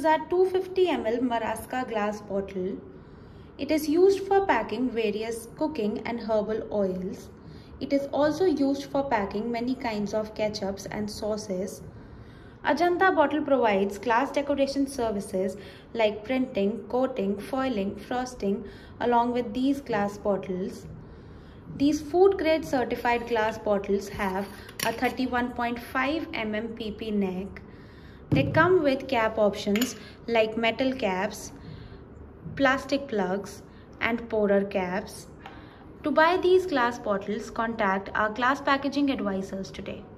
is our 250 ml Marasca glass bottle. It is used for packing various cooking and herbal oils. It is also used for packing many kinds of ketchups and sauces. Ajanta bottle provides glass decoration services like printing, coating, foiling, frosting along with these glass bottles. These food grade certified glass bottles have a 31.5 mm PP neck. They come with cap options like metal caps, plastic plugs and pourer caps. To buy these glass bottles, contact our glass packaging advisors today.